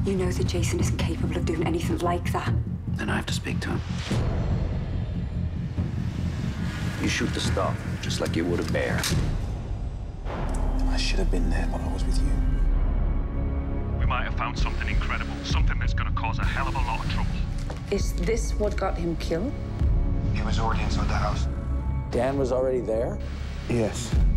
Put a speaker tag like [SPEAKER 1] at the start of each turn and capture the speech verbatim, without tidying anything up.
[SPEAKER 1] You know that Jason isn't capable of doing anything like that.
[SPEAKER 2] Then I have to speak to him. You shoot the stuff, just like you would a bear.
[SPEAKER 3] I should have been there while I was with you.
[SPEAKER 4] We might have found something incredible, something that's gonna cause a hell of a lot of trouble.
[SPEAKER 5] Is this what got him killed?
[SPEAKER 3] He was already inside the house.
[SPEAKER 6] Dan was already there?
[SPEAKER 3] Yes.